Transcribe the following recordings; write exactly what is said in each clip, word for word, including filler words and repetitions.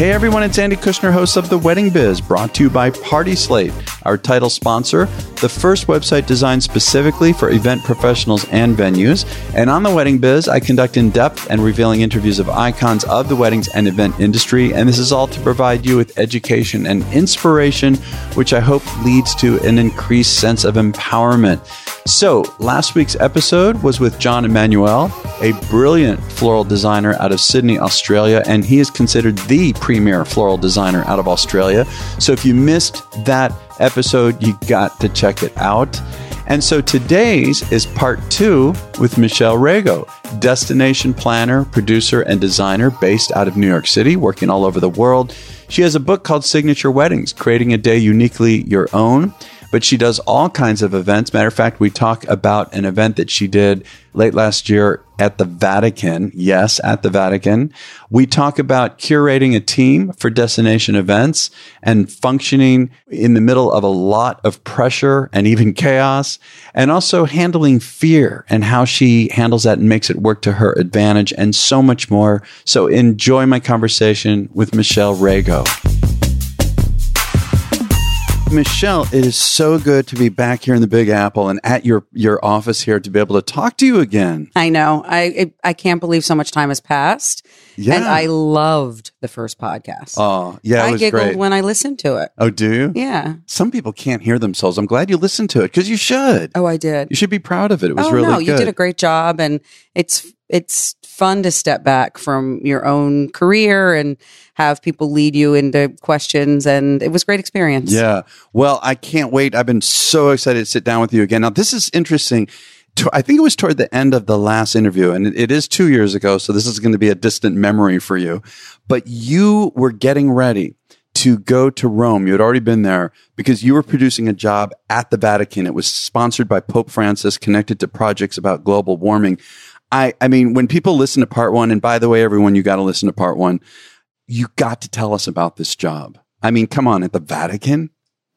Hey everyone, it's Andy Kushner, host of The Wedding Biz, brought to you by Party Slate, our title sponsor, the first website designed specifically for event professionals and venues. And on The Wedding Biz, I conduct in-depth and revealing interviews of icons of the weddings and event industry. And this is all to provide you with education and inspiration, which I hope leads to an increased sense of empowerment. So last week's episode was with John Emmanuel, a brilliant floral designer out of Sydney, Australia, and he is considered the premier floral designer out of Australia. So if you missed that episode, you got to check it out. And so today's is part two with Michelle Rago, destination planner, producer, and designer based out of New York City, working all over the world. She has a book called Signature Weddings, Creating a Day Uniquely Your Own. But she does all kinds of events. Matter of fact, we talk about an event that she did late last year at the Vatican. Yes, at the Vatican. We talk about curating a team for destination events and functioning in the middle of a lot of pressure and even chaos, and also handling fear and how she handles that and makes it work to her advantage, and so much more. So enjoy my conversation with Michelle Rago. Michelle, it is so good to be back here in the Big Apple and at your, your office here to be able to talk to you again. I know. I I can't believe so much time has passed. Yeah. And I loved the first podcast. Oh, yeah, it I was giggled great. when I listened to it. Oh, do you? Yeah. Some people can't hear themselves. I'm glad you listened to it because you should. Oh, I did. You should be proud of it. It was oh, really no, good. You did a great job, and it's it's fun to step back from your own career and have people lead you into questions, and it was a great experience. Yeah. Well, I can't wait. I've been so excited to sit down with you again. Now, this is interesting. I think it was toward the end of the last interview, and it is two years ago, so this is going to be a distant memory for you. But you were getting ready to go to Rome. You had already been there because you were producing a job at the Vatican. It was sponsored by Pope Francis, connected to projects about global warming. I, I mean, when people listen to part one, and by the way, everyone, you got to listen to part one, you got to tell us about this job. I mean, come on, at the Vatican?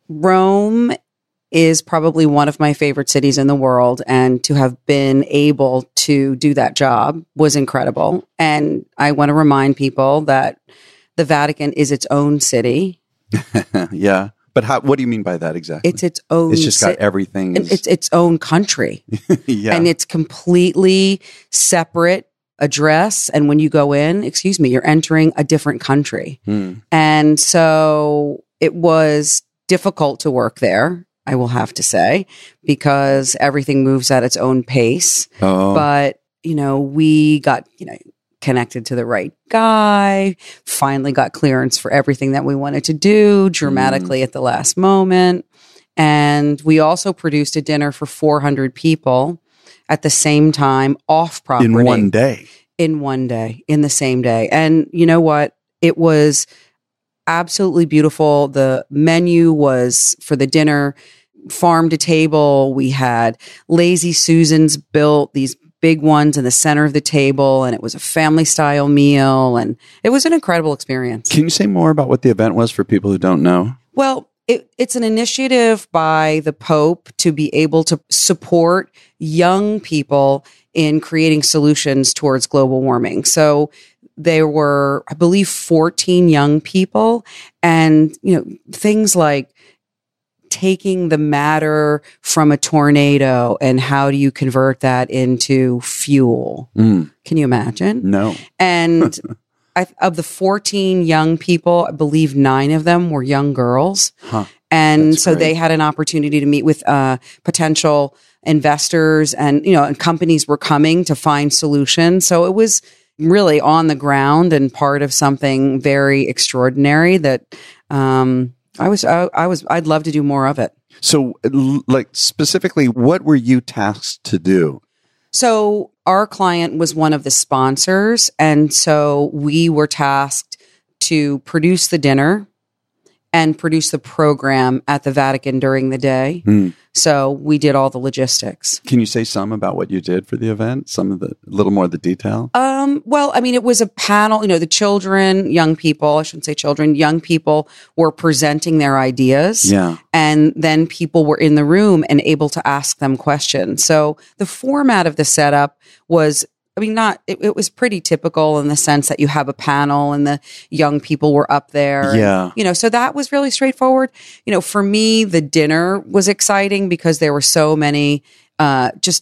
Rome is probably one of my favorite cities in the world, and to have been able to do that job was incredible. And I want to remind people that the Vatican is its own city. Yeah. But how, what do you mean by that exactly? It's its own. It's just got everything. Is... It's its own country. Yeah. And it's completely separate address. And when you go in, excuse me, you're entering a different country. Hmm. And so it was difficult to work there, I will have to say, because everything moves at its own pace. Oh. But, you know, we got, you know, connected to the right guy, finally got clearance for everything that we wanted to do dramatically mm. at the last moment. And we also produced a dinner for four hundred people at the same time off property. In one day. In one day, in the same day. And you know what? It was absolutely beautiful. The menu was for the dinner, farm to table. We had Lazy Susans built, these big ones in the center of the table, and it was a family style meal, and it was an incredible experience. Can you say more about what the event was for people who don't know? Well, it, it's an initiative by the Pope to be able to support young people in creating solutions towards global warming. So there were, I believe, fourteen young people, and you know, things like taking the matter from a tornado and how do you convert that into fuel? Mm. Can you imagine? No. And I, of the fourteen young people, I believe nine of them were young girls. Huh. And That's so great. they had an opportunity to meet with uh, potential investors, and, you know, and companies were coming to find solutions. So it was really on the ground and part of something very extraordinary that, um, I was, I, I was, I'd love to do more of it. So, like, specifically, what were you tasked to do? So, our client was one of the sponsors. And so we were tasked to produce the dinner and produce the program at the Vatican during the day. Mm. So we did all the logistics. Can you say some about what you did for the event? Some of the, a little more of the detail? Um, well, I mean, it was a panel, you know, the children, young people, I shouldn't say children, young people were presenting their ideas. Yeah. And then people were in the room and able to ask them questions. So the format of the setup was I mean, not, it, it was pretty typical in the sense that you have a panel and the young people were up there. Yeah. And, you know, so that was really straightforward. You know, for me, the dinner was exciting because there were so many, uh, just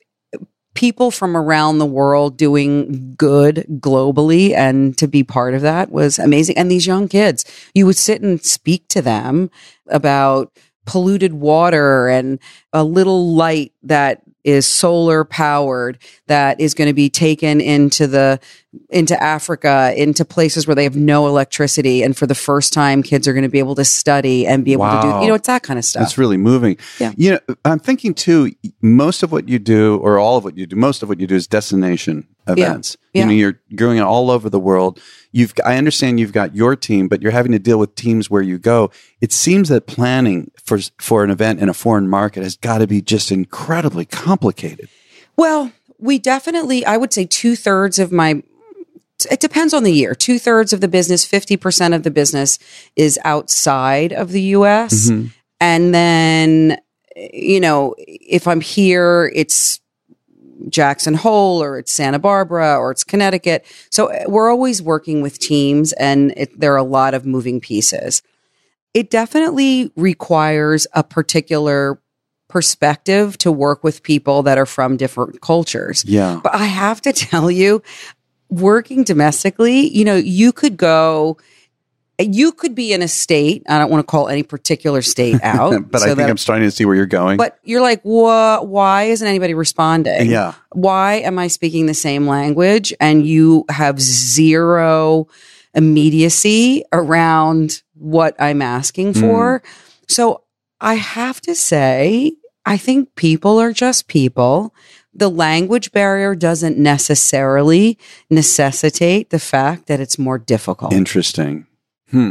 people from around the world doing good globally, and to be part of that was amazing. And these young kids, you would sit and speak to them about polluted water and a little light that is solar powered that is going to be taken into the into Africa, into places where they have no electricity, and for the first time kids are going to be able to study and be able Wow. to do, you know, it's that kind of stuff. That's really moving. Yeah. You know, I'm thinking too, most of what you do, or all of what you do, most of what you do is destination events. Yeah. You know, Yeah. you're going all over the world. You've, I understand you've got your team, but you're having to deal with teams where you go. It seems that planning for for an event in a foreign market has got to be just incredibly complicated. Well, we definitely, I would say two thirds of my, it depends on the year. Two thirds of the business, fifty percent of the business is outside of the U S. Mm-hmm. And then, you know, if I'm here, it's Jackson Hole, or it's Santa Barbara, or it's Connecticut. So we're always working with teams, and it, there are a lot of moving pieces. It definitely requires a particular perspective to work with people that are from different cultures. Yeah. But I have to tell you, working domestically, you know, you could go, you could be in a state, I don't want to call any particular state out. But so I think that, I'm starting to see where you're going. But you're like, wha- why isn't anybody responding? Yeah. Why am I speaking the same language and you have zero immediacy around what I'm asking for? Mm. So I have to say, I think people are just people. The language barrier doesn't necessarily necessitate the fact that it's more difficult. Interesting. Hmm.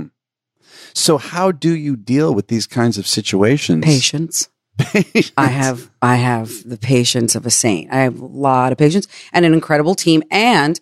So how do you deal with these kinds of situations? Patience. Patience. I have, I have the patience of a saint. I have a lot of patience and an incredible team. And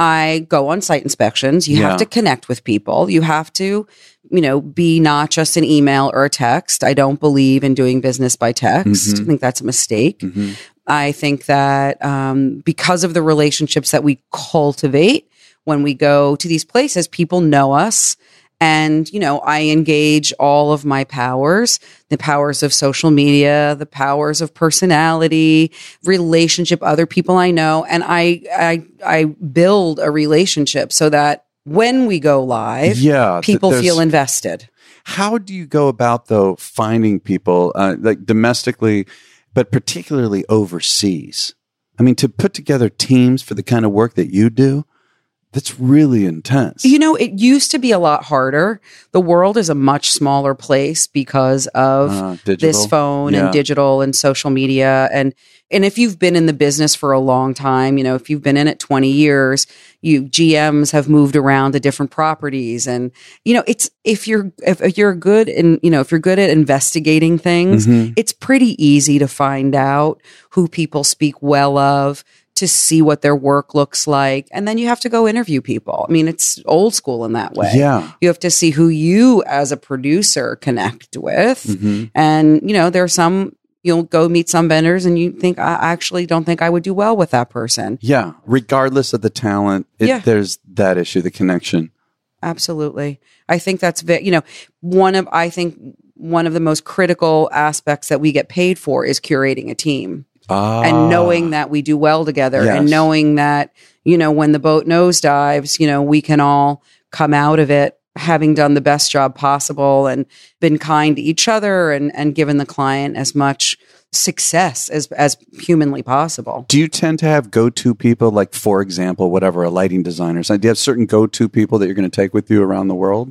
I go on site inspections. You Yeah. have to connect with people. You have to, you know, be not just an email or a text. I don't believe in doing business by text. Mhm. I think that's a mistake. Mm-hmm. I think that um, because of the relationships that we cultivate when we go to these places, people know us. And, you know, I engage all of my powers, the powers of social media, the powers of personality, relationship, other people I know. And I, I, I build a relationship so that when we go live, Yeah, people th- feel there's- invested. How do you go about, though, finding people, uh, like domestically, but particularly overseas? I mean, to put together teams for the kind of work that you do, that's really intense. You know, it used to be a lot harder. The world is a much smaller place because of Uh, digital. this phone Yeah. and digital and social media. And, and if you've been in the business for a long time, you know, if you've been in it twenty years, you G Ms have moved around to different properties. And, you know, it's, if you're, if, if you're good in, you know, if you're good at investigating things, Mhm. it's pretty easy to find out who people speak well of, to see what their work looks like. And then you have to go interview people. I mean, it's old school in that way. Yeah. You have to see who you as a producer connect with. Mhm. And, you know, there are some, you'll go meet some vendors and you think, I actually don't think I would do well with that person. Yeah. Regardless of the talent, it, Yeah. there's that issue, the connection. Absolutely. I think that's, ve- you know, one of, I think one of the most critical aspects that we get paid for is curating a team. Ah. And knowing that we do well together, Yes. and knowing that, you know, when the boat nosedives, you know, we can all come out of it having done the best job possible and been kind to each other, and, and given the client as much success as, as humanly possible. Do you tend to have go-to people, like, for example, whatever, a lighting designer? So do you have certain go-to people that you're going to take with you around the world?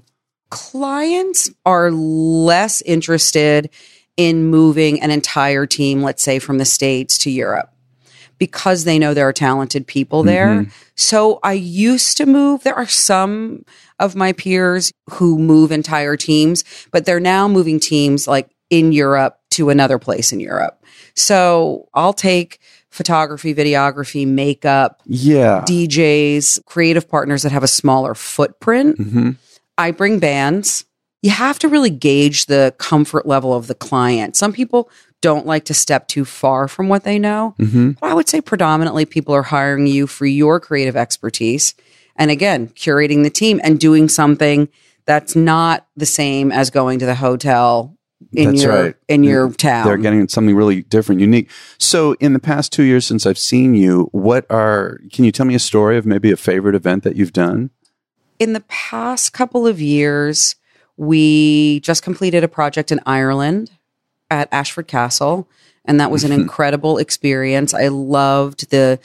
Clients are less interested in moving an entire team, let's say from the States to Europe, because they know there are talented people there. Mhm. So I used to move. There are some of my peers who move entire teams, but they're now moving teams like in Europe to another place in Europe. So I'll take photography, videography, makeup, Yeah. D Js, creative partners that have a smaller footprint. Mm-hmm. I bring bands. You have to really gauge the comfort level of the client. Some people don't like to step too far from what they know. Mm-hmm. But I would say predominantly people are hiring you for your creative expertise. And again, curating the team and doing something that's not the same as going to the hotel in That's your right. in your town. They're getting something really different, unique. So in the past two years since I've seen you, what are, can you tell me a story of maybe a favorite event that you've done? In the past couple of years, we just completed a project in Ireland at Ashford Castle, and that was an incredible experience. I loved the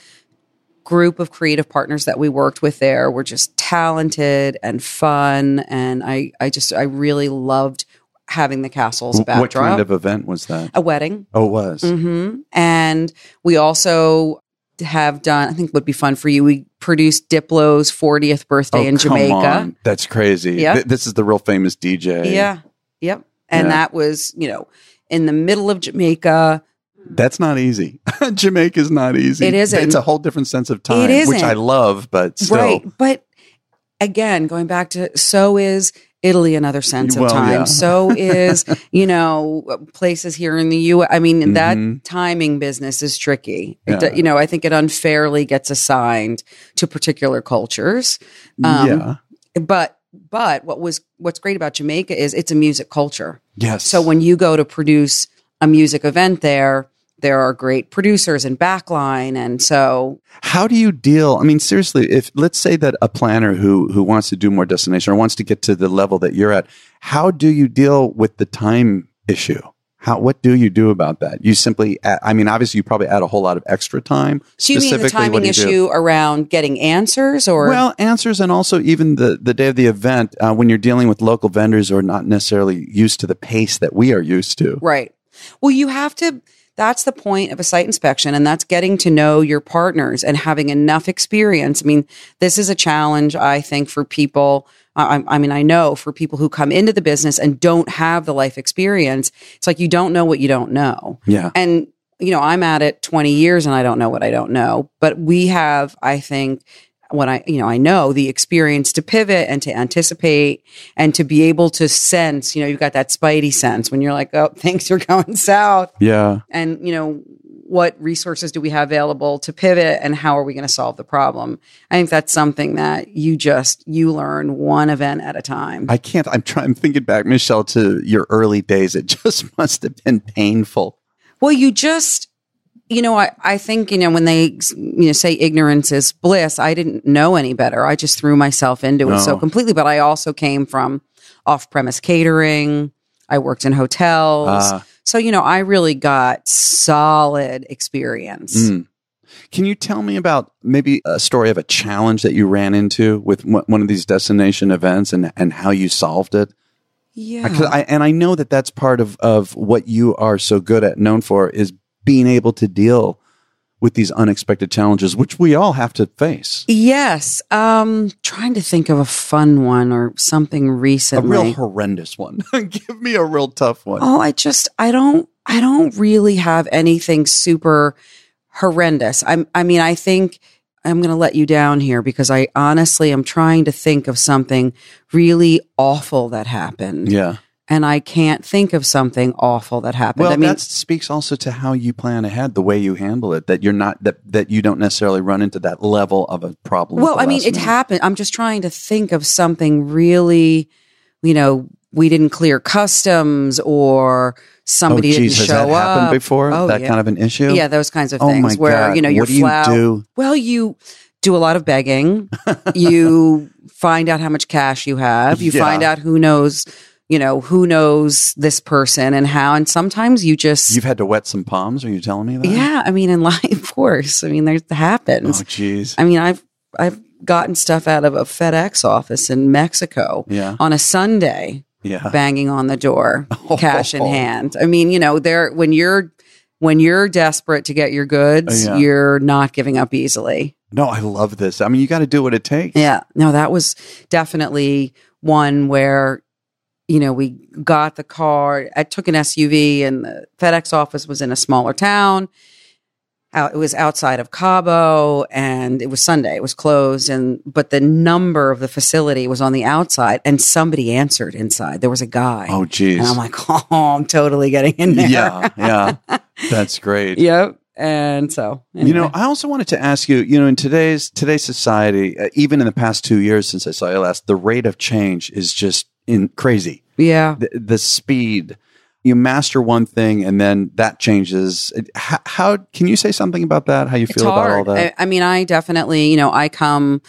group of creative partners that we worked with there. Were just talented and fun, and I, I just, I really loved having the castle's backdrop. What kind of event was that? A wedding. Oh, it was. Mm-hmm. And we also have done, I think would be fun for you, we produced Diplo's fortieth birthday oh, in come Jamaica. On. That's crazy. Yep. Th- this is the real famous D J. Yeah. Yep. And Yeah. that was, you know, in the middle of Jamaica. That's not easy. Jamaica's not easy. It isn't. It's a whole different sense of time, It isn't. which I love, but still. Right. But again, going back to, so is Italy another sense of Well, time. yeah. So is, you know, places here in the U S. I mean, Mhm. that timing business is tricky. It, Yeah. you know, I think it unfairly gets assigned to particular cultures. Um, yeah. But but what was what's great about Jamaica is it's a music culture. Yes. So when you go to produce a music event there, there are great producers and backline, and so How do you deal? I mean, seriously, if let's say that a planner who who wants to do more destination or wants to get to the level that you're at, how do you deal with the time issue? How what do you do about that? You simply, add, I mean, obviously, you probably add a whole lot of extra time. do you mean the Specifically, what timing do you do? issue around getting answers, or Well, answers, and also even the, the day of the event, uh, when you're dealing with local vendors who are not necessarily used to the pace that we are used to. right? Well, you have to. That's the point of a site inspection, and that's getting to know your partners and having enough experience. I mean, this is a challenge, I think, for people. I, I mean, I know for people who come into the business and don't have the life experience, it's like you don't know what you don't know. Yeah. And, you know, I'm at it twenty years and I don't know what I don't know. But we have, I think, what I, you know, I know the experience to pivot and to anticipate and to be able to sense, you know, you've got that spidey sense when you're like, oh, things are going south. Yeah. And, you know, what resources do we have available to pivot and how are we going to solve the problem? I think that's something that you just, you learn one event at a time. I can't, I'm trying, I'm thinking back, Michelle, to your early days. It just must have been painful. Well, you just, you know, I, I think, you know, when they, you know, say ignorance is bliss, I didn't know any better. I just threw myself into it Oh. so completely. But I also came from off-premise catering. I worked in hotels. Uh, So, you know, I really got solid experience. Mm. Can you tell me about maybe a story of a challenge that you ran into with one one of these destination events and, and how you solved it? Yeah. 'Cause I, and I know that that's part of, of what you are so good at, known for, is being able to deal with these unexpected challenges, which we all have to face. Yes. Um, trying to think of a fun one or something A recently. real horrendous one. Give me a real tough one. Oh, I just, I don't, I don't really have anything super horrendous. I'm, I mean, I think I'm going to let you down here because I honestly am trying to think of something really awful that happened. Yeah. And I can't think of something awful that happened. Well, I mean, that speaks also to how you plan ahead, the way you handle it, that you're not, that, that you don't necessarily run into that level of a problem. well, at the I mean, last it minute. happened. I'm just trying to think of something really, you know, we didn't clear customs or somebody oh, geez, didn't has show that happened up. before? Oh, that yeah. kind of an issue? Yeah, those kinds of Oh things my where, God. you know, your What do you flour. do? Well, you do a lot of begging. You find out how much cash you have. You Yeah. find out who knows, you know, who knows this person and how. And sometimes you just, You've had to wet some palms? Are you telling me that? yeah, I mean, in life, of course. I mean, there it happens. Oh, geez. I mean, I've, I've gotten stuff out of a FedEx office in Mexico Yeah. on a Sunday, Yeah. banging on the door, cash in hand. I mean, you know, there, when you're, when you're desperate to get your goods, Yeah. you're not giving up easily. No, I love this. I mean, you got to do what it takes. Yeah. No, that was definitely one where, you know, we got the car. I took an S U V and the FedEx office was in a smaller town. out, it was outside of Cabo, and it was Sunday. It was closed, and but the number of the facility was on the outside, and somebody answered inside. There was a guy. Oh, geez. And I'm like, oh, I'm totally getting in there. Yeah, yeah. That's great. Yep. And so, anyway. You know, I also wanted to ask you, you know, in today's today's society, uh, even in the past two years since I saw you last, the rate of change is just in crazy. Yeah. The, the speed. You master one thing and then that changes. How, how can you say something about that? How you It's feel about hard. all that? I, I mean, I definitely, you know, I come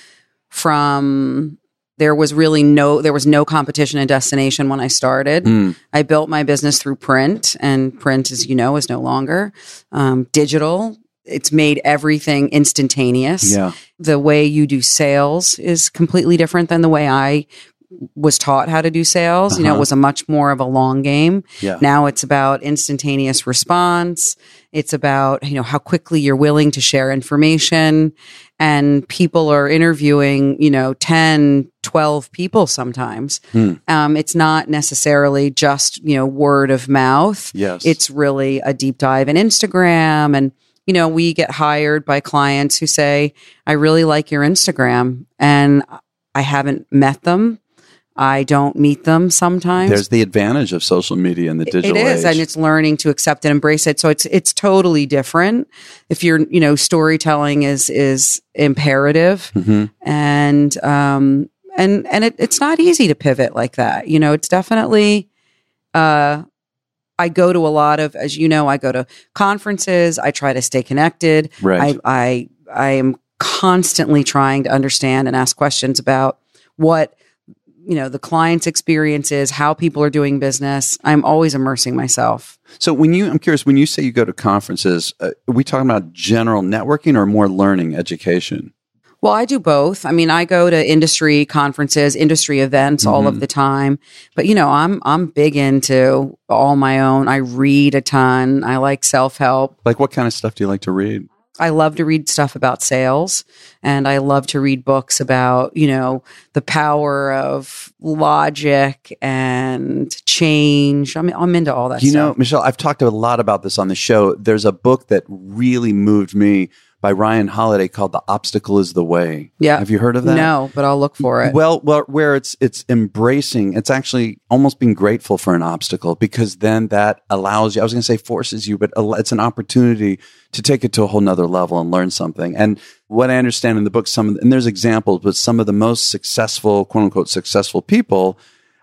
from, there was really no, there was no competition in destination when I started. Mm. I built my business through print, and print, as you know, is no longer um, digital. It's made everything instantaneous. Yeah. The way you do sales is completely different than the way I was taught how to do sales. Uh-huh. You know, it was a much more of a long game. Yeah. Now it's about instantaneous response. It's about, you know, how quickly you're willing to share information, and people are interviewing, you know, ten, twelve people sometimes. Hmm. Um, it's not necessarily just, you know, word of mouth. Yes. It's really a deep dive in Instagram. And, you know, we get hired by clients who say, I really like your Instagram, and I haven't met them. I don't meet them sometimes. There's the advantage of social media and the digital age. It is, age. and it's learning to accept and embrace it. So it's it's totally different. If you're, you know, storytelling is is imperative, mm-hmm. and um and and it, it's not easy to pivot like that. You know, it's definitely. Uh, I go to a lot of, as you know, I go to conferences. I try to stay connected. Right. I I I am constantly trying to understand and ask questions about what, you know, the client's experiences, how people are doing business. I'm always immersing myself. So when you, I'm curious, when you say you go to conferences, uh, are we talking about general networking or more learning, education? Well, I do both. I mean, I go to industry conferences, industry events mm-hmm. all of the time. But, you know, I'm I'm big into all my own. I read a ton. I like self-help. Like what kind of stuff do you like to read? I love to read stuff about sales, and I love to read books about, you know, the power of logic and change. I mean, I'm into all that you stuff. You know, Michelle, I've talked a lot about this on the show. There's a book that really moved me by Ryan Holiday called The Obstacle is the Way. Yeah. Have you heard of that? No, but I'll look for it. Well, well, where it's it's embracing, it's actually almost being grateful for an obstacle, because then that allows you, I was going to say forces you, but it's an opportunity to take it to a whole nother level and learn something. And what I understand in the book, some, and there's examples, but some of the most successful, quote unquote, successful people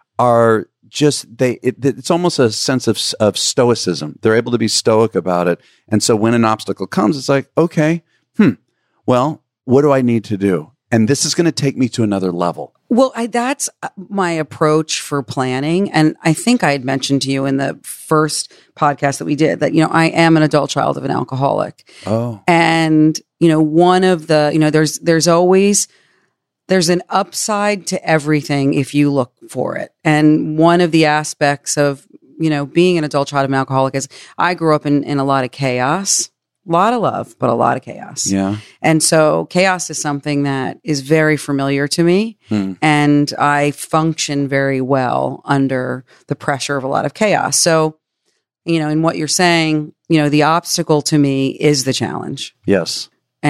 are just, they, it, it's almost a sense of, of stoicism. They're able to be stoic about it. And so when an obstacle comes, it's like, okay, hmm, well, what do I need to do? And this is going to take me to another level. Well, I, that's my approach for planning. And I think I had mentioned to you in the first podcast that we did that, you know, I am an adult child of an alcoholic. Oh. And, you know, one of the, you know, there's, there's always, there's an upside to everything if you look for it. And one of the aspects of, you know, being an adult child of an alcoholic is I grew up in, in a lot of chaos. A lot of love, but a lot of chaos. Yeah. And so chaos is something that is very familiar to me. Hmm. And I function very well under the pressure of a lot of chaos. So, you know, in what you're saying, you know, the obstacle to me is the challenge. Yes.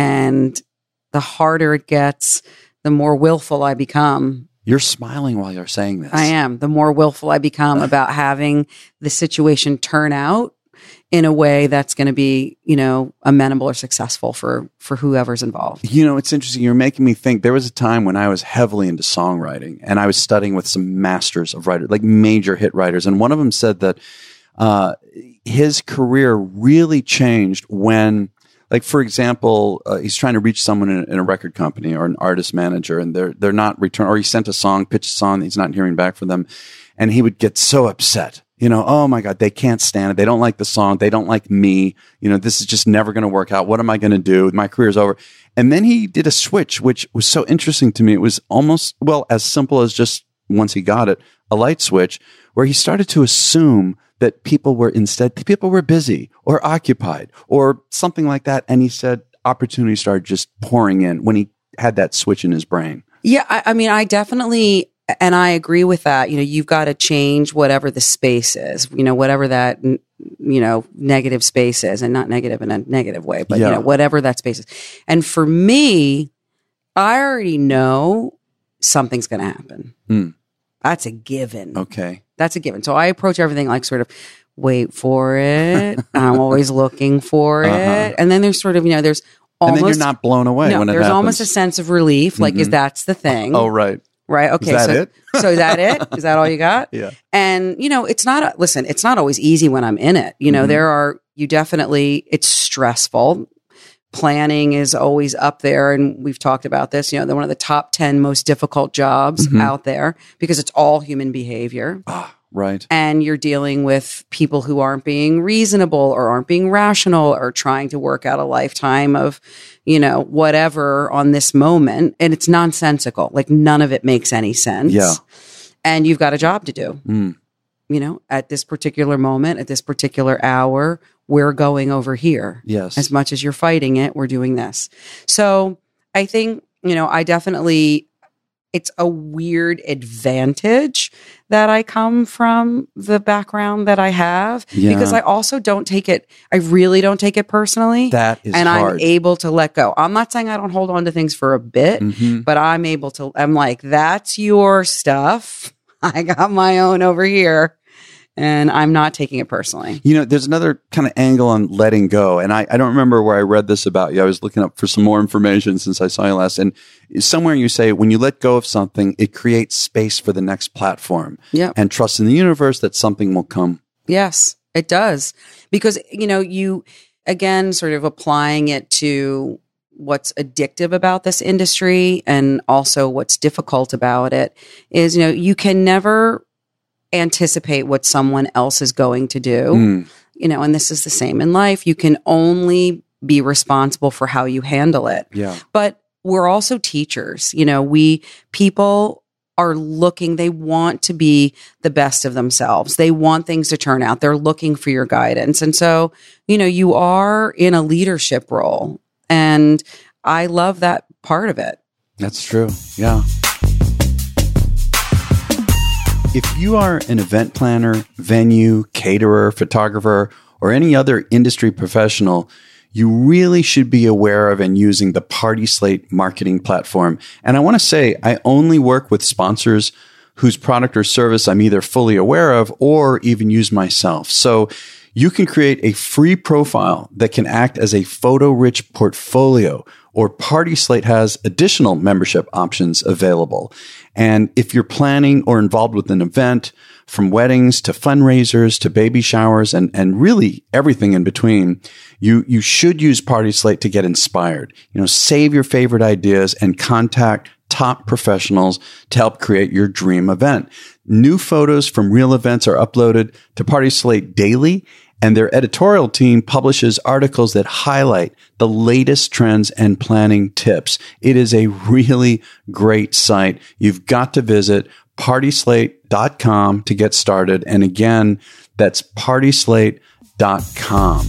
And the harder it gets, the more willful I become. You're smiling while you're saying this. I am. The more willful I become about having the situation turn out in a way that's going to be, you know, amenable or successful for, for whoever's involved. You know, it's interesting. You're making me think. There was a time when I was heavily into songwriting, and I was studying with some masters of writers, like major hit writers. And one of them said that uh, his career really changed when, like, for example, uh, he's trying to reach someone in, in a record company or an artist manager, and they're they're not return, or he sent a song, pitched a song, he's not hearing back from them, and he would get so upset. You know, oh my God, they can't stand it. They don't like the song. They don't like me. You know, this is just never going to work out. What am I going to do? My career's over. And then he did a switch, which was so interesting to me. It was almost, well, as simple as just, once he got it, a light switch, where he started to assume that people were instead, people were busy or occupied or something like that. And he said opportunity started just pouring in when he had that switch in his brain. Yeah, I, I mean, I definitely... And I agree with that. You know, you've got to change whatever the space is, you know, whatever that, you you know, negative space is, and not negative in a negative way, but Yeah. you know, whatever that space is. And for me, I already know something's going to happen. Mm. That's a given. Okay. That's a given. So I approach everything like sort of wait for it. I'm always looking for Uh-huh. it. And then there's sort of, you know, there's almost. And then you're not blown away no, when it there's happens. almost a sense of relief. Like, Mhm. is that's the thing? Oh, right. Right. Okay. Is that so, it? so is that it? Is that all you got? Yeah. And, you know, it's not, a, listen, it's not always easy when I'm in it. You know, Mhm. there are, you definitely, it's stressful. Planning is always up there. And we've talked about this, you know, they're one of the top ten most difficult jobs Mhm. out there because it's all human behavior. Ah, right. And you're dealing with people who aren't being reasonable or aren't being rational or trying to work out a lifetime of, you know, whatever on this moment. And it's nonsensical. Like none of it makes any sense. Yeah. And you've got a job to do. Mm. You know, at this particular moment, at this particular hour, we're going over here. Yes. As much as you're fighting it, we're doing this. So I think, you know, I definitely, it's a weird advantage that I come from the background that I have Yeah. because I also don't take it, I really don't take it personally. That is and hard. I'm able to let go. I'm not saying I don't hold on to things for a bit, Mhm. but I'm able to, I'm like, that's your stuff. I got my own over here. And I'm not taking it personally. You know, there's another kind of angle on letting go. And I, I don't remember where I read this about you. I was looking up for some more information since I saw you last. And somewhere you say, when you let go of something, it creates space for the next platform. Yeah. And trust in the universe that something will come. Yes, it does. Because, you know, you, again, sort of applying it to what's addictive about this industry and also what's difficult about it is, you know, you can never anticipate what someone else is going to do. Mm. You know, and this is the same in life. You can only be responsible for how you handle it. Yeah. But we're also teachers. You know, we people are looking, they want to be the best of themselves. They want things to turn out. They're looking for your guidance. And so, you know, you are in a leadership role. And I love that part of it. That's true. Yeah. If you are an event planner, venue, caterer, photographer, or any other industry professional, you really should be aware of and using the Party Slate marketing platform. And I want to say, I only work with sponsors whose product or service I'm either fully aware of or even use myself. So you can create a free profile that can act as a photo-rich portfolio, or Party Slate has additional membership options available. And if you're planning or involved with an event, from weddings to fundraisers to baby showers and, and really everything in between, you, you should use Party Slate to get inspired. You know, save your favorite ideas and contact top professionals to help create your dream event. New photos from real events are uploaded to Party Slate daily, and their editorial team publishes articles that highlight the latest trends and planning tips. It is a really great site. You've got to visit party slate dot com to get started. And again, that's party slate dot com.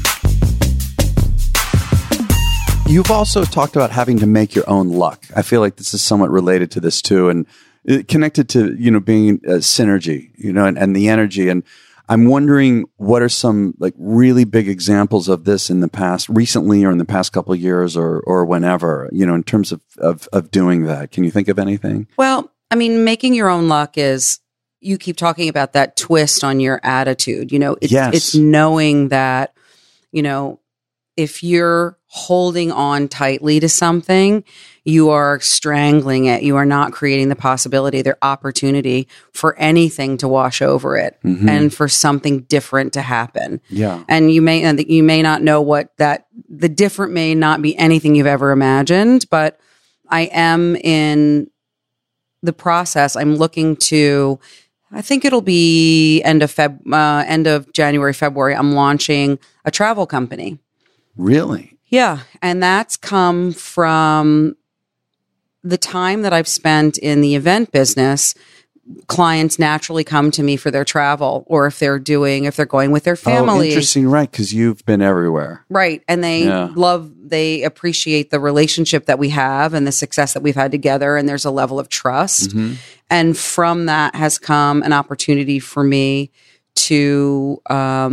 You've also talked about having to make your own luck. I feel like this is somewhat related to this too, and it connected to, you know, being a synergy, you know, and, and the energy. And I'm wondering, what are some like really big examples of this in the past, recently, or in the past couple of years, or or whenever, you know, in terms of, of of doing that? Can you think of anything? Well, I mean, making your own luck is, you keep talking about that twist on your attitude. You know, it's, Yes. it's knowing that, you know, if you're holding on tightly to something, you are strangling it. You are not creating the possibility, the opportunity for anything to wash over it, Mhm. and for something different to happen. Yeah. And you may, and you may not know what that, the different may not be anything you've ever imagined, but I am in the process. I'm looking to, I think it'll be end of Feb, uh, end of January, February. I'm launching a travel company. Really? Yeah. And that's come from the time that I've spent in the event business. Clients naturally come to me for their travel, or if they're doing, if they're going with their Oh, family. interesting. Right. Because you've been everywhere. Right. And they Yeah. love, they appreciate the relationship that we have and the success that we've had together. And there's a level of trust. Mhm. And from that has come an opportunity for me to um,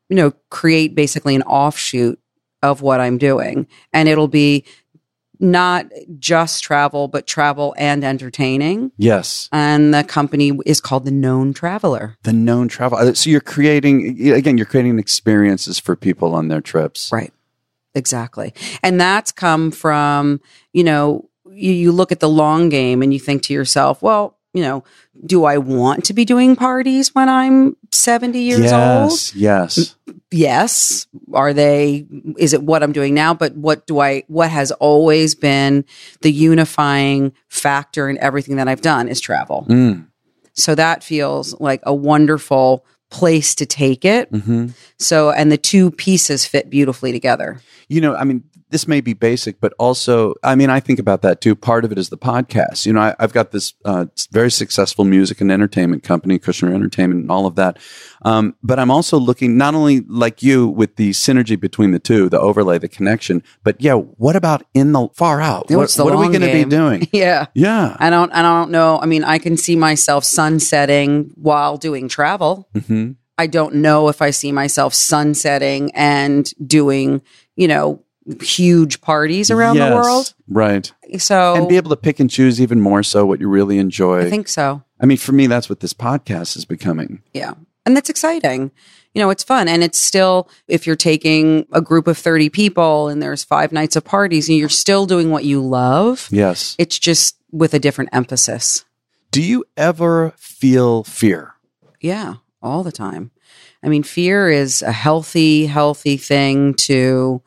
you know, create basically an offshoot of what I'm doing. And it'll be not just travel, but travel and entertaining. Yes. And the company is called The Known Traveler. The Known Traveler. So you're creating, again, you're creating experiences for people on their trips. Right. Exactly. And that's come from, you know, you, you look at the long game and you think to yourself, well, you know, do I want to be doing parties when I'm seventy years yes, old? Yes. Yes. Are they, is it what I'm doing now? But what do I, what has always been the unifying factor in everything that I've done is travel. Mm. So that feels like a wonderful place to take it. Mm-hmm. So, and the two pieces fit beautifully together. You know, I mean, this may be basic, but also, I mean, I think about that too. Part of it is the podcast. You know, I, I've got this uh, very successful music and entertainment company, Kushner Entertainment, and all of that. Um, but I'm also looking not only like you with the synergy between the two, the overlay, the connection, but yeah, what about in the far out? What's What, the what are we long going to be game? doing? Yeah. Yeah. I don't, I don't know. I mean, I can see myself sunsetting while doing travel. Mm-hmm. I don't know if I see myself sunsetting and doing, you know, huge parties around Yes, the world. Right. So, And be able to pick and choose even more so what you really enjoy. I think so. I mean, for me, that's what this podcast is becoming. Yeah. And that's exciting. You know, it's fun. And it's still, if you're taking a group of thirty people and there's five nights of parties and you're still doing what you love. Yes. It's just with a different emphasis. Do you ever feel fear? Yeah. All the time. I mean, fear is a healthy, healthy thing to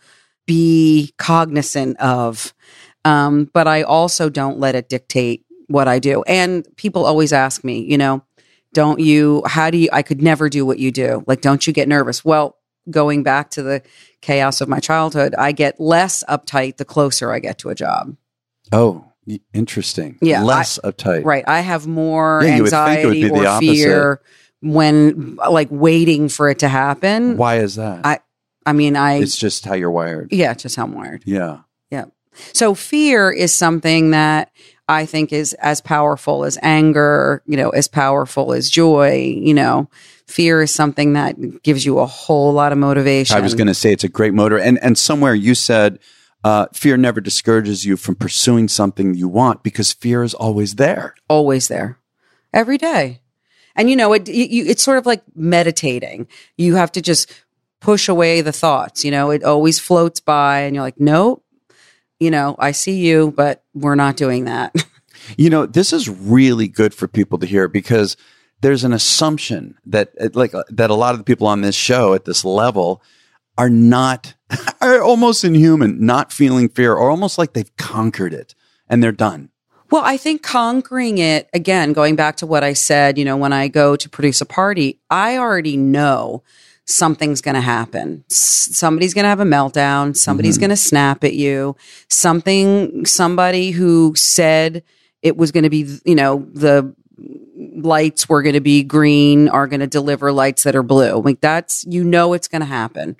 be cognizant of. Um, but I also don't let it dictate what I do. And people always ask me, you know, don't you, how do you, I could never do what you do. Like, don't you get nervous? Well, going back to the chaos of my childhood, I get less uptight the closer I get to a job. Oh, interesting. Yeah. Less I, uptight. Right. I have more Yeah, you would think it would anxiety be the or opposite. fear when like waiting for it to happen. Why is that? I, I mean, I, it's just how you're wired. yeah, just how I'm wired. Yeah. Yeah. So fear is something that I think is as powerful as anger, you know, as powerful as joy, you know. Fear is something that gives you a whole lot of motivation. I was going to say it's a great motor. And and somewhere you said uh, fear never discourages you from pursuing something you want because fear is always there. Always there. Every day. And, you know, it, you, it's sort of like meditating. You have to just push away the thoughts. You know, it always floats by and you're like, nope, you know, I see you, but we're not doing that. You know, this is really good for people to hear because there's an assumption that like that a lot of the people on this show at this level are not, are almost inhuman, not feeling fear or almost like they've conquered it and they're done. Well, I think conquering it, again, going back to what I said, you know, when I go to produce a party, I already know something's going to happen. S- somebody's going to have a meltdown. Somebody's mm-hmm. going to snap at you. Something, somebody who said it was going to be, you know, the lights were going to be green are going to deliver lights that are blue. Like that's, you know, it's going to happen.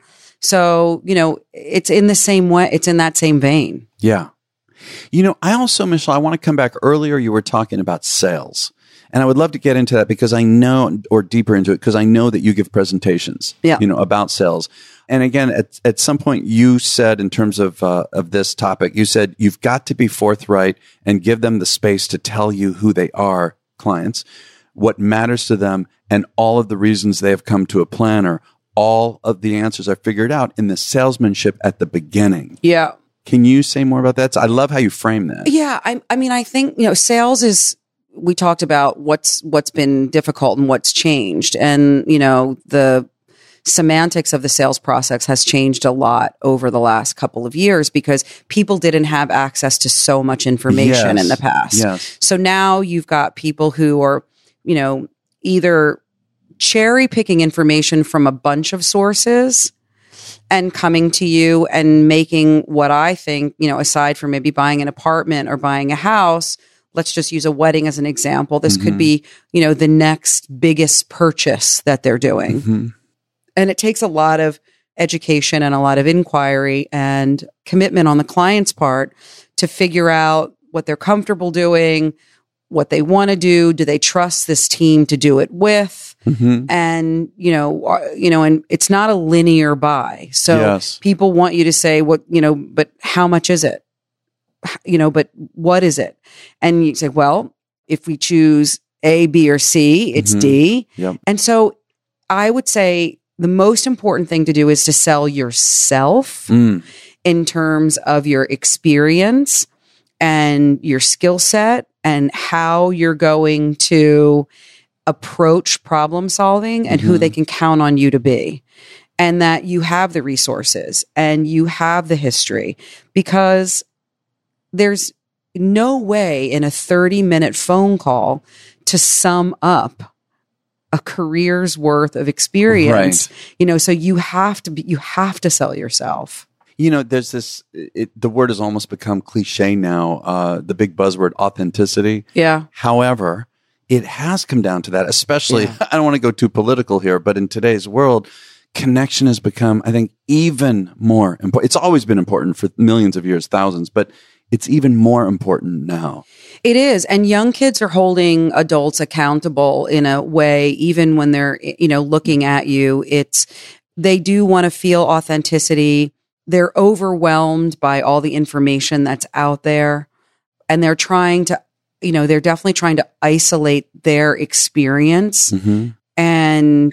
So, you know, it's in the same way. It's in that same vein. Yeah. You know, I also, Michelle, I want to come back earlier. You were talking about sales and I would love to get into that because I know, or deeper into it, because I know that you give presentations, yeah. you know, about sales. And again, at, at some point you said in terms of, uh, of this topic, you said you've got to be forthright and give them the space to tell you who they are, clients, what matters to them, and all of the reasons they have come to a planner. All of the answers are figured out in the salesmanship at the beginning. Yeah. Can you say more about that? I love how you frame that. Yeah. I, I mean, I think, you know, sales is, we talked about what's, what's been difficult and what's changed. And, you know, the semantics of the sales process has changed a lot over the last couple of years because people didn't have access to so much information yes. in the past. Yes. So now you've got people who are, you know, either cherry picking information from a bunch of sources and coming to you and making what I think, you know, aside from maybe buying an apartment or buying a house, let's just use a wedding as an example. This mm-hmm. could be, you know, the next biggest purchase that they're doing. Mm-hmm. And it takes a lot of education and a lot of inquiry and commitment on the client's part to figure out what they're comfortable doing, what they want to do. Do they trust this team to do it with? Mm-hmm. And, you know, uh, you know, and it's not a linear buy. So Yes. people want you to say what, you know, but how much is it? You know, but what is it? And you say, well, if we choose A, B, or C, it's Mm-hmm. D. Yep. And so I would say the most important thing to do is to sell yourself Mm. in terms of your experience and your skill set and how you're going to approach problem solving and who Mhm. they can count on you to be. And that you have the resources and you have the history, because there's no way in a thirty minute phone call to sum up a career's worth of experience. Right. You know, so you have to be, you have to sell yourself. You know, there's this, it, the word has almost become cliche now, uh, the big buzzword, authenticity. Yeah. However, it has come down to that, especially, Yeah. I don't want to go too political here, but in today's world, connection has become, I think, even more important. It's always been important for millions of years, thousands, but it's even more important now. It is. And young kids are holding adults accountable in a way, even when they're, you know, looking at you. It's, they do want to feel authenticity. They're overwhelmed by all the information that's out there. And they're trying to, you know, they're definitely trying to isolate their experience. Mm-hmm. And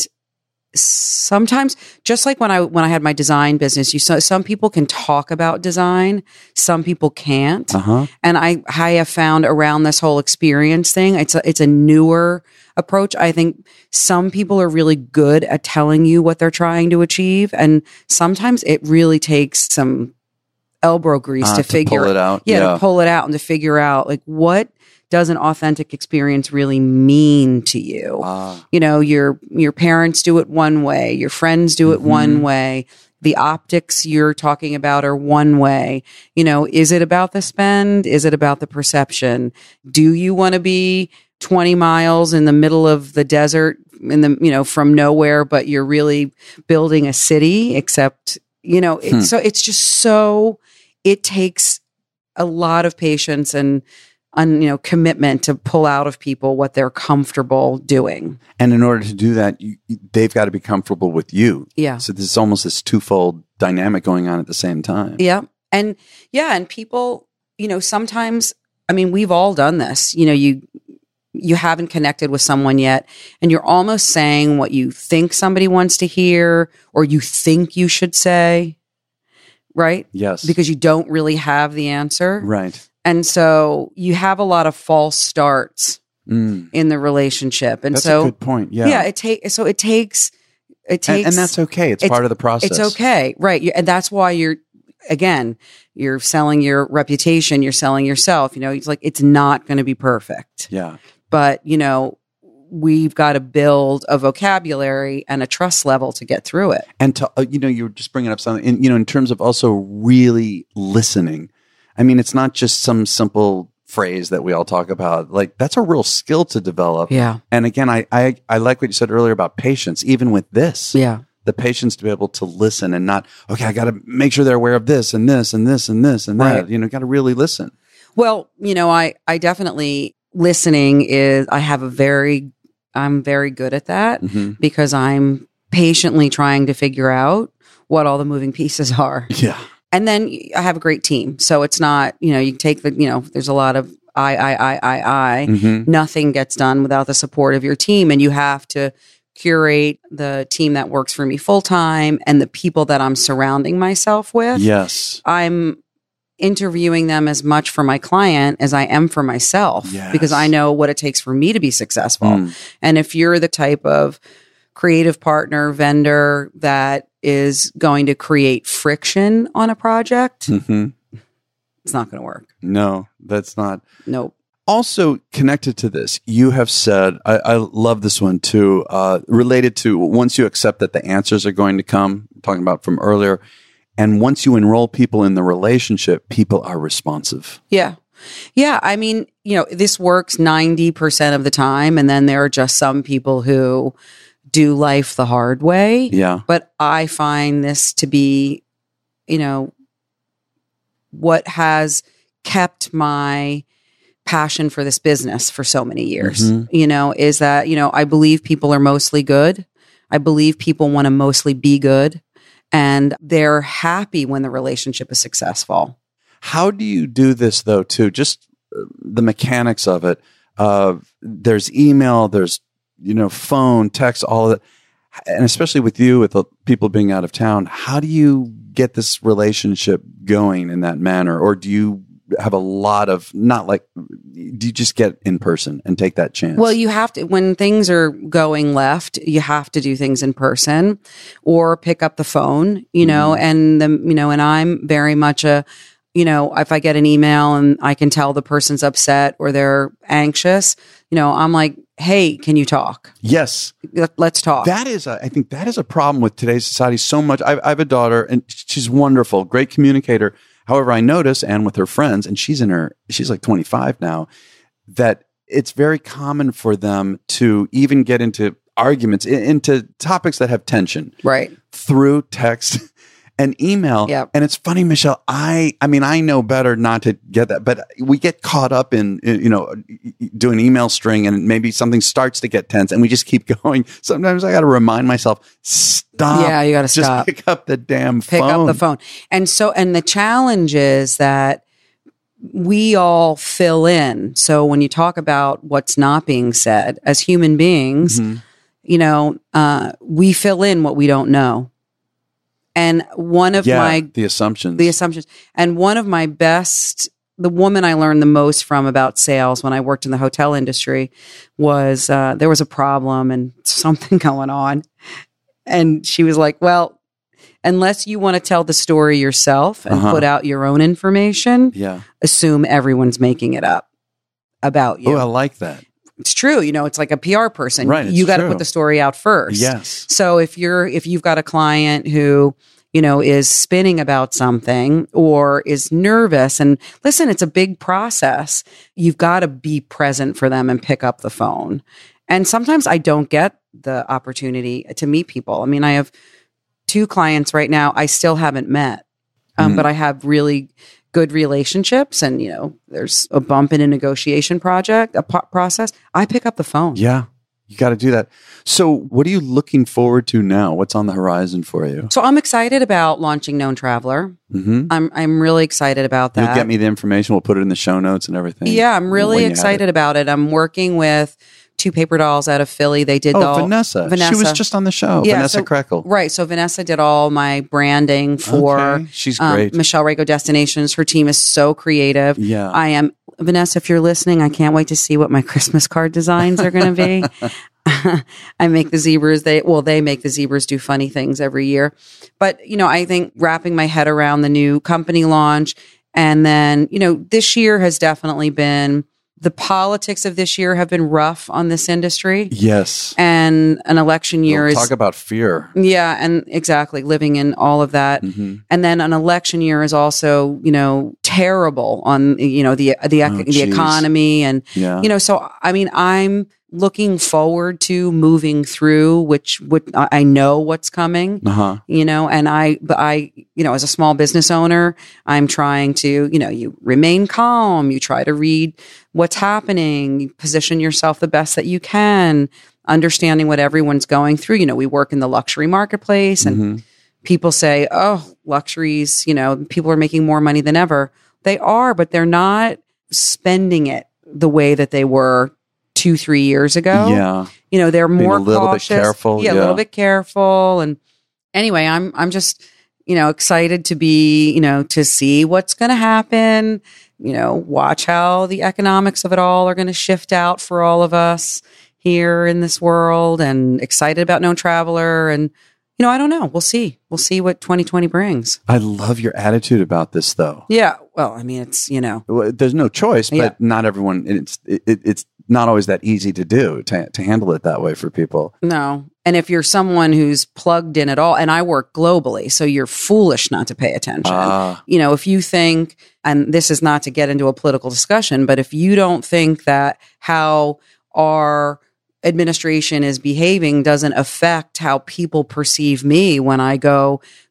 sometimes, just like when I when I had my design business, you saw some people can talk about design, some people can't. Uh-huh. And I I have found around this whole experience thing, it's a, it's a newer approach. I think some people are really good at telling you what they're trying to achieve, and sometimes it really takes some elbow grease Uh, to, to figure pull it out. Yeah, Yeah. to pull it out and to figure out like what does an authentic experience really mean to you? Ah. You know, your your parents do it one way, your friends do it Mm-hmm. one way. The optics you're talking about are one way. You know, is it about the spend? Is it about the perception? Do you want to be twenty miles in the middle of the desert in the, you know, from nowhere, but you're really building a city, except, you know, it, Hmm. so it's just so, it takes a lot of patience and, and, you know, commitment to pull out of people what they're comfortable doing. And in order to do that, you, they've got to be comfortable with you. Yeah. So there's almost this twofold dynamic going on at the same time. Yeah. And yeah. And people, you know, sometimes, I mean, we've all done this, you know, you, you haven't connected with someone yet and you're almost saying what you think somebody wants to hear or you think you should say, right? Yes. Because you don't really have the answer. Right. And so you have a lot of false starts Mm. in the relationship. And That's so a good point. Yeah. yeah, it takes, so it takes, it And, takes, and that's okay. It's, it's- part of the process. it's okay. Right. You- And that's why you're, again, you're selling your reputation, you're selling yourself, you know, it's like, it's not going to be perfect, Yeah. but you know, we've got to build a vocabulary and a trust level to get through it. And to, uh, you know, you were just bringing up something, in, you know, in terms of also really listening. I mean, it's not just some simple phrase that we all talk about. Like, that's a real skill to develop. Yeah. And again, I, I, I like what you said earlier about patience, even with this. Yeah. The patience to be able to listen and not, okay, I got to make sure they're aware of this and this and this and this and that. Right. You know, got to really listen. Well, you know, I, I definitely, listening is, I have a very, I'm very good at that Mm-hmm. because I'm patiently trying to figure out what all the moving pieces are. Yeah. And then I have a great team. So it's not, you know, you take the, you know, there's a lot of I, I, I, I, I. Mm-hmm. Nothing gets done without the support of your team. And you have to curate the team that works for me full time and the people that I'm surrounding myself with. Yes. I'm interviewing them as much for my client as I am for myself Yes. because I know what it takes for me to be successful. Mm. And if you're the type of creative partner, vendor that is going to create friction on a project, Mm-hmm. it's not going to work. No, that's not. Nope. Also connected to this, you have said, I, I love this one too, uh, related to once you accept that the answers are going to come, talking about from earlier, and once you enroll people in the relationship, people are responsive. Yeah. Yeah. I mean, you know, this works ninety percent of the time. And then there are just some people who do life the hard way. Yeah. But I find this to be, you know, what has kept my passion for this business for so many years, mm-hmm. you know, is that, you know, I believe people are mostly good. I believe people want to mostly be good, and they're happy when the relationship is successful. How do you do this though, too? Just the mechanics of it. Uh, there's email, there's, you know, phone, text, all of it. And especially with you, with the people being out of town, how do you get this relationship going in that manner? Or do you have a lot of, not like, do you just get in person and take that chance? Well, you have to, when things are going left, you have to do things in person or pick up the phone, you know, mm-hmm. and the, you know, and I'm very much a, you know, if I get an email and I can tell the person's upset or they're anxious, you know, I'm like, hey, can you talk? Yes. Let's talk. That is, a, I think that is a problem with today's society so much. I, I have a daughter and she's wonderful, great communicator. However, I notice, and with her friends, and she's in her, she's like twenty-five now, that it's very common for them to even get into arguments, into topics that have tension. Right. Through text and email. Yep. And it's funny, Michelle, I, I mean, I know better not to get that, but we get caught up in, you know, doing email string and maybe something starts to get tense and we just keep going. Sometimes I got to remind myself, stop. Yeah, you got to stop. Just pick up the damn pick phone. Pick up the phone. And so, and the challenge is that we all fill in. So when you talk about what's not being said as human beings, mm-hmm. you know, uh, we fill in what we don't know. And one of yeah, my the assumptions, the assumptions, and one of my best, the woman I learned the most from about sales when I worked in the hotel industry was uh, there was a problem and something going on, and she was like, "Well, unless you want to tell the story yourself and uh-huh. put out your own information, yeah. assume everyone's making it up about you." Oh, I like that. It's true. You know, it's like a P R person. Right, you got to put the story out first. Yes. So if you're, if you've got a client who, you know, is spinning about something or is nervous, and listen, it's a big process. You've got to be present for them and pick up the phone. And sometimes I don't get the opportunity to meet people. I mean, I have two clients right now I still haven't met, um, mm. but I have really good relationships, and you know, there's a bump in a negotiation project, a po- process. I pick up the phone. Yeah, you got to do that. So, what are you looking forward to now? What's on the horizon for you? So, I'm excited about launching Known Traveler. Mm-hmm. I'm I'm really excited about that. You'll get me the information. We'll put it in the show notes and everything. Yeah, I'm really excited it. about it. I'm working with two paper dolls out of Philly. They did oh, all, Vanessa. Vanessa. She was just on the show. Yeah, Vanessa so, Krekel. Right. So Vanessa did all my branding for okay. She's great. Um, Michelle Rago Destinations. Her team is so creative. Yeah. I am Vanessa, if you're listening, I can't wait to see what my Christmas card designs are going to be. I make the zebras. They well, they make the zebras do funny things every year. But, you know, I think wrapping my head around the new company launch, and then, you know, this year has definitely been, the politics of this year have been rough on this industry. Yes. And an election year we'll is... Talk about fear. Yeah, and exactly, living in all of that. Mm-hmm. And then an election year is also, you know, terrible on, you know, the the, oh, the economy. And, yeah. you know, so, I mean, I'm looking forward to moving through, which would I know what's coming, uh-huh. you know, and I, but I, you know, as a small business owner, I'm trying to, you know, you remain calm, you try to read what's happening, you position yourself the best that you can, understanding what everyone's going through. You know, we work in the luxury marketplace, and mm-hmm. people say, oh, luxuries, you know, people are making more money than ever. They are, but they're not spending it the way that they were two, three years ago. Yeah. You know, they're more Being a little cautious. bit careful. Yeah, yeah, a little bit careful. And anyway, I'm I'm just, you know, excited to be, you know, to see what's going to happen, you know, watch how the economics of it all are going to shift out for all of us here in this world, and excited about Known Traveler. And, you know, I don't know. We'll see. We'll see what twenty twenty brings. I love your attitude about this, though. Yeah. Well, I mean, it's, you know. Well, there's no choice, but yeah. not everyone, it's it, it's not always that easy to do, to, to handle it that way for people. No. And if you're someone who's plugged in at all, and I work globally, so you're foolish not to pay attention. Uh, you know, if you think, and this is not to get into a political discussion, but if you don't think that how our administration is behaving doesn't affect how people perceive me when I go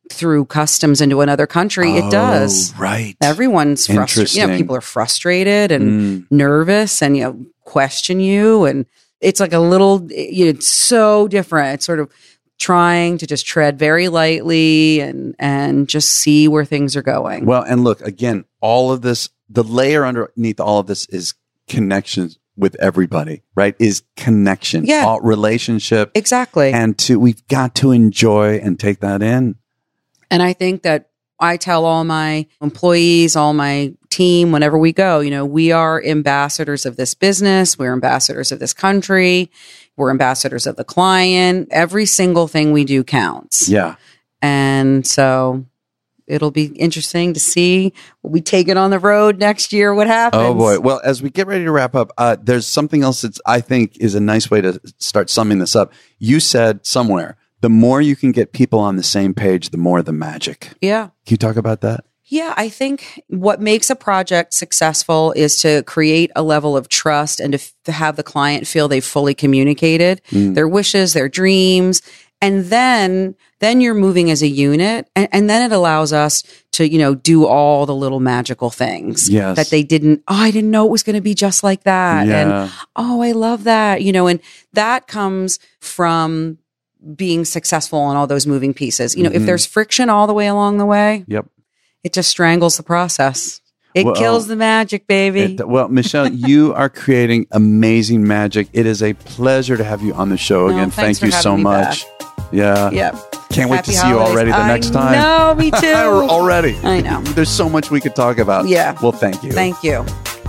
through customs into another country, Oh, it does. right. Everyone's frustrated. You know, Interesting. people are frustrated and Mm. nervous and, you know, question you. And it's like a little, you know, it's so different. It's sort of trying to just tread very lightly and, and just see where things are going. Well, and look, again, all of this, the layer underneath all of this is connections with everybody, right? Is connection, Yeah. all, relationship. Exactly. And to, we've got to enjoy and take that in. And I think that I tell all my employees, all my team, whenever we go, you know, we are ambassadors of this business. We're ambassadors of this country. We're ambassadors of the client. Every single thing we do counts. Yeah. And so it'll be interesting to see what we take it on the road next year. What happens? Oh boy. Well, as we get ready to wrap up, uh, there's something else that's, I think, is a nice way to start summing this up. You said somewhere, the more you can get people on the same page, the more the magic. Yeah. Can you talk about that? Yeah, I think what makes a project successful is to create a level of trust and to, f- to have the client feel they've fully communicated Mm. their wishes, their dreams. And then, then you're moving as a unit. And, and then it allows us to, you know, do all the little magical things Yes. that they didn't, oh, I didn't know it was going to be just like that. Yeah. And, oh, I love that. You know, and that comes from being successful on all those moving pieces. You know, Mhm. if there's friction all the way along the way, Yep. it just strangles the process. It Well, kills the magic, baby. It- well, Michelle, you are creating amazing magic. It is a pleasure to have you on the show No, again. thanks Thank you for so having me much. Yeah. Yep. Can't wait Happy to see you holidays. already the I next time. know, me too. Already. I know. There's so much we could talk about. Yeah. Well, thank you. Thank you.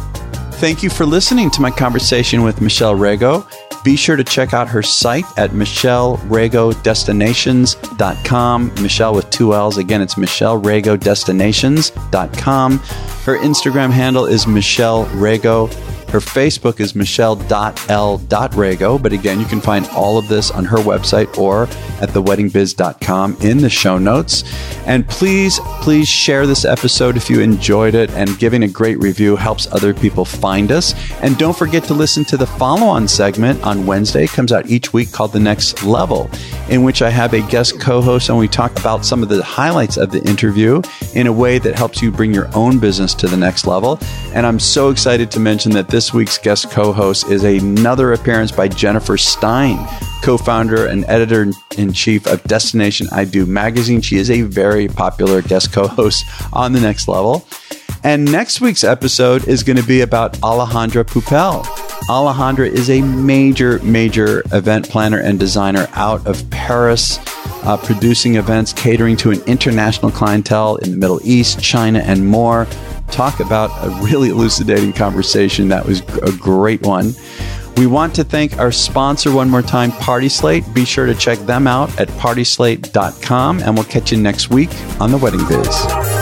Thank you for listening to my conversation with Michelle Rago. Be sure to check out her site at michelle rago destinations dot com. Michelle with two L's. Again, it's michelle rago destinations dot com. Her Instagram handle is Michelle Rago. Her Facebook is michelle dot l dot rago. But again, you can find all of this on her website or at the wedding biz dot com in the show notes. And please, please share this episode if you enjoyed it, and giving a great review helps other people find us. And don't forget to listen to the follow-on segment on Wednesday. It comes out each week, called The Next Level, in which I have a guest co-host and we talk about some of the highlights of the interview in a way that helps you bring your own business to the next level. And I'm so excited to mention that this week's guest co-host is another appearance by Jennifer Stein, co-founder and editor-in-chief of Destination I Do magazine. She is a very popular guest co-host on The Next Level. And next week's episode is going to be about Alejandra Pupel. Alejandra is a major, major event planner and designer out of Paris, uh, producing events, catering to an international clientele in the Middle East, China, and more. Talk about a really elucidating conversation. That was a great one. We want to thank our sponsor one more time, Party Slate. Be sure to check them out at party slate dot com, and we'll catch you next week on The Wedding Biz.